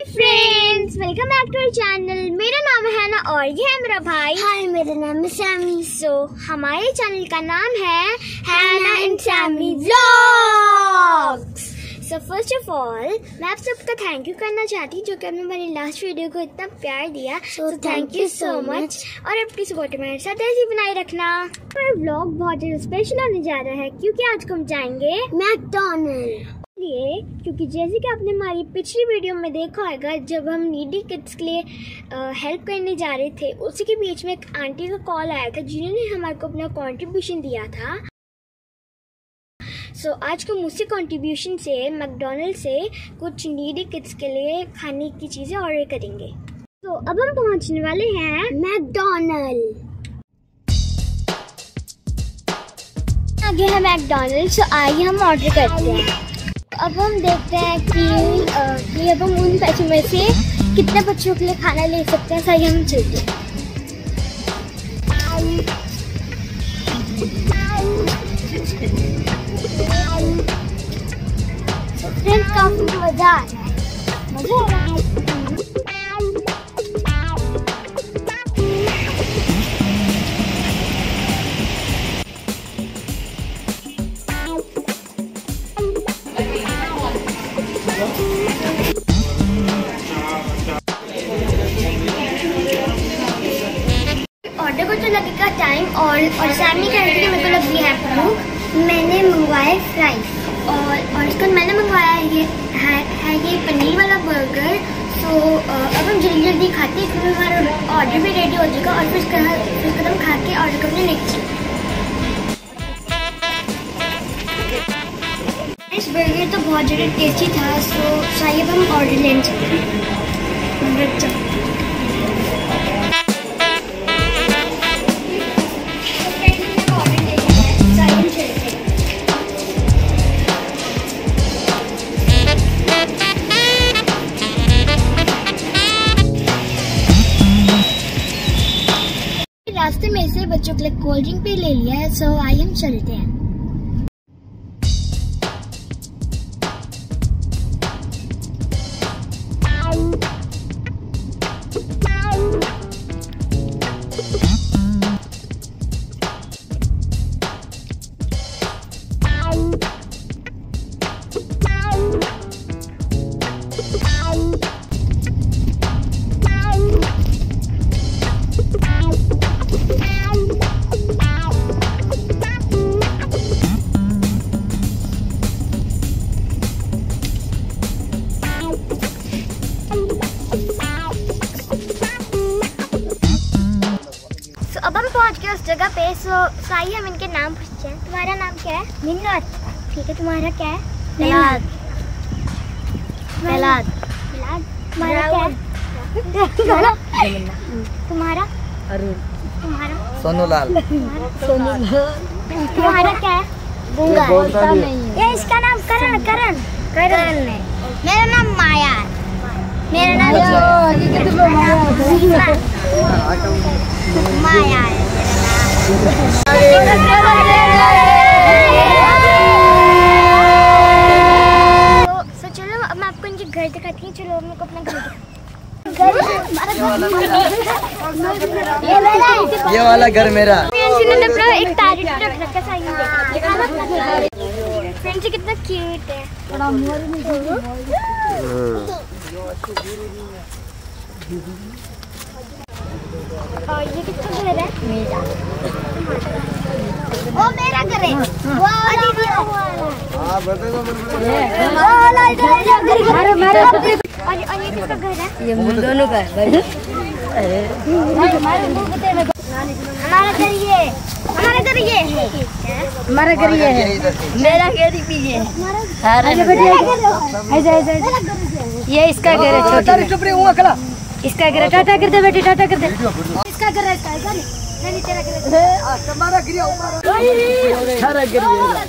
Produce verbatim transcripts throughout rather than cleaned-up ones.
Friends, welcome back to our channel. मेरा नाम है ना और ये है मेरा भाई। हाय, मेरा नाम है सैमी। सो हमारे चैनल का नाम है Hannah and Sammy vlogs. So first of all मैं आप सबका थैंक यू करना चाहती हूँ जो कि आपने मेरी लास्ट वीडियो को इतना प्यार दिया। So thank you so much और अपनी सपोर्ट मेरे साथ ऐसे बनाए रखना। मेरा व्लॉग बहुत ज़्यादा स्पेशल होने जा रहा है क्योंकि आज हम जाएंगे मैकडॉनल्ड लिए, क्योंकि जैसे कि आपने हमारी पिछली वीडियो में देखा होगा जब हम नीडी किड्स के लिए हेल्प करने जा रहे थे, उसी के बीच में एक आंटी का कॉल आया था जिन्होंने हमारे को अपना कंट्रीब्यूशन दिया था। सो so, आज को मुझसे कंट्रीब्यूशन से मैकडॉनल्ड से कुछ नीडी किड्स के लिए खाने की चीज़ें ऑर्डर करेंगे। तो so, अब हम पहुंचने वाले हैं मैकडॉनल्ड। आगे है मैकडॉनल्ड। सो आइए हम ऑर्डर करते हैं। अब हम देखते हैं कि, आ, कि अब हम उन पैसों में से कितने बच्चों के लिए खाना ले सकते हैं। सही हम चलते हैं। फ्रेंड्स, काफी मजा आ रहा है, मजा आ रहा है। ऑर्डर को तो लगेगा टाइम और और सैमी कहते हैं मेरे को लगती है भूख। मैंने मंगवाया फ्राइज और और इसका मैंने मंगवाया ये है, है ये पनीर वाला बर्गर। सो अब हम जल्दी जल्दी खाते हैं क्योंकि हमारा ऑर्डर भी रेडी हो जाएगा और फिर इसका फिर कदम खा के ऑर्डर करने नेक्स्ट। इस बर्गर तो बहुत ज़्यादा टेस्टी था। सो शायद हम ऑर्डर लेने सकते हैं। रास्ते में से बच्चों के लिए कोल्ड ड्रिंक भी ले लिया है। सो आइए हम चलते हैं। अब हम पहुंच गए उस जगह पे। सो साई हम इनके नाम पूछते हैं। तुम्हारा नाम क्या है? मिन्नत। ठीक है, तुम्हारा क्या है? मिलाद। मिलाद। मिलाद। तुम्हारा क्या है? तुम्हारा? अरुण। तुम्हारा? सोनूलाल। सोनूलाल। तुम्हारा क्या है? ये बोलता नहीं है। ये इसका नाम करण। करण। करण है। मेरा नाम माया है। मेरा नाम माया है। तो चलो अब मैं आपको इनके घर दिखाती हूँ। चलो मेरे को अपना घर दिखाती। ये वाला घर मेरा। इन्होंने अपना एक पैरेट रख रखा है। फ्रेंड्स, कितना क्यूट है। और ये कितना घर है? मेरा। वो मेरा घर है। वो दीदी हां, बता दो मेरे। और और ये किसका घर है? ये दोनों का है भाई। हमारा घर ये हमारा घर ये है। हमारा घर ये है। मेरा घर भी ये है। ये इसका घर है छोटा। इसका घर है। टाटा कर दे बेटी, टाटा कर दे। इसका घर है। इसका घर नहीं, तेरा घर है। हमारा घर है। सारा घर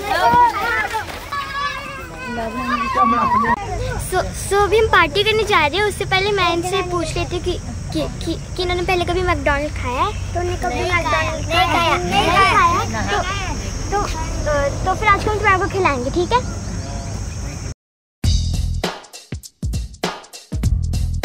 सो सो अभी हम पार्टी करने जा रहे हैं। उससे पहले मैं इनसे पूछ लेती हूँ कि कि कि, कि इन्होंने पहले कभी मैकडॉनल्ड खाया है। तो उन्होंने कभी मैकडॉनल्ड नहीं खाया नहीं खाया तो तो, तो फिर आज हम तुम्हारे को खिलाएंगे, ठीक है?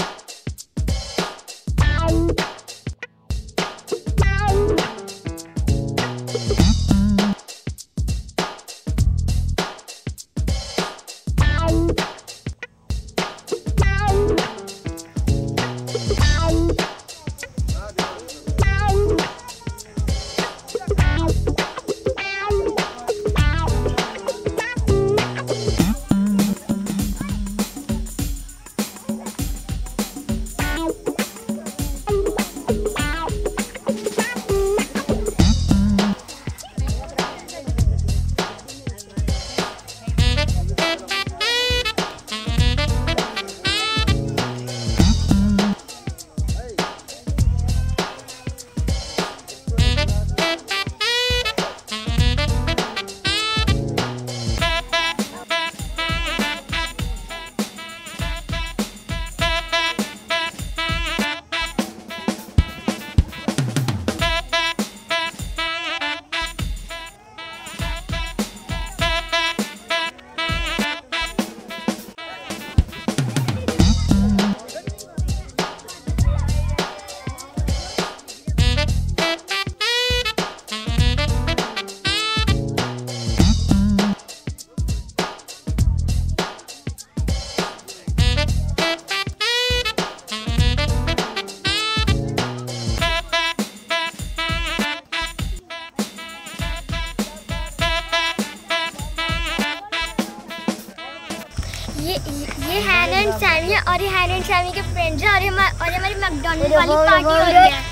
हैना एंड सैमी के फ्रेंड्स हैं और हमारी और हमारी मैकडॉनल्ड्स वाली पार्टी हो रही है।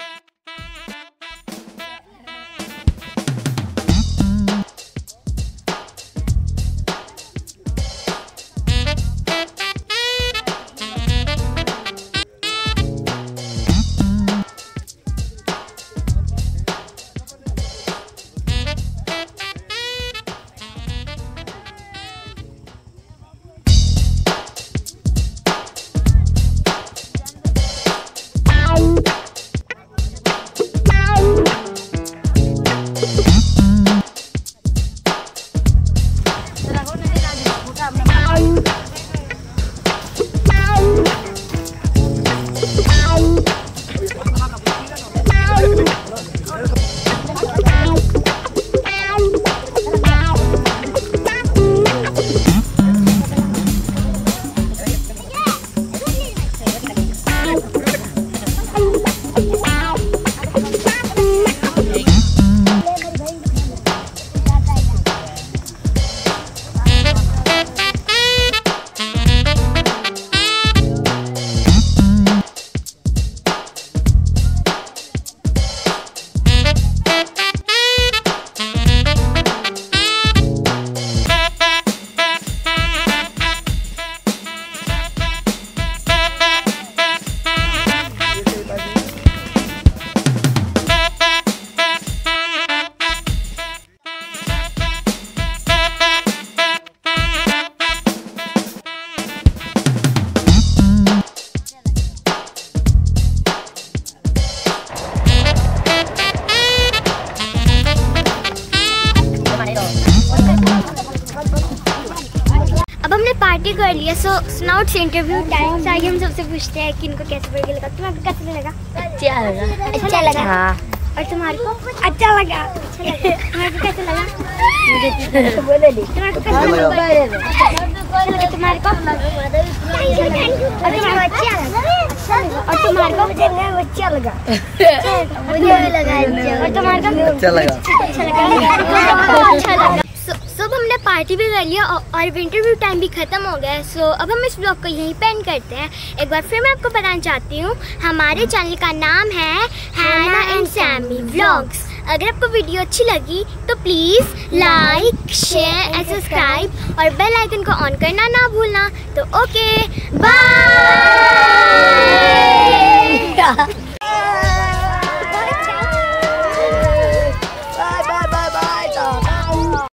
पार्टी कर लिया। So now it's interview time. आइए हम सबसे पूछते हैं कि इनको कैसे बर्गर लगा। तुम्हें कैसे लगा? अच्छा लगा। अच्छा लगा। हाँ। और तुम्हारे को? अच्छा लगा। तुम्हारे को कैसे लगा? मुझे बोले नहीं। तुम्हारे को कैसे लगा? अच्छा लगा। तुम्हारे को? और तुम्हारे को अच्छा लगा? और तुम्हारे को? अच्छा लगा। मुझे भी लगा। और तुम्हारे को? अच्छा लगा। अच्छा लगा। अच्छा लगा। सो अब हमने पार्टी भी कर लिया और इंटरव्यू टाइम भी खत्म हो गया है। सो so, अब हम इस ब्लॉग को यहीं पे एंड करते हैं। एक बार फिर मैं आपको बताना चाहती हूँ हमारे चैनल का नाम है हैना एंड सैमी व्लॉग्स। अगर आपको वीडियो अच्छी लगी तो please like share and subscribe और बेल आइकन को ऑन करना ना भूलना। तो ओके बाय।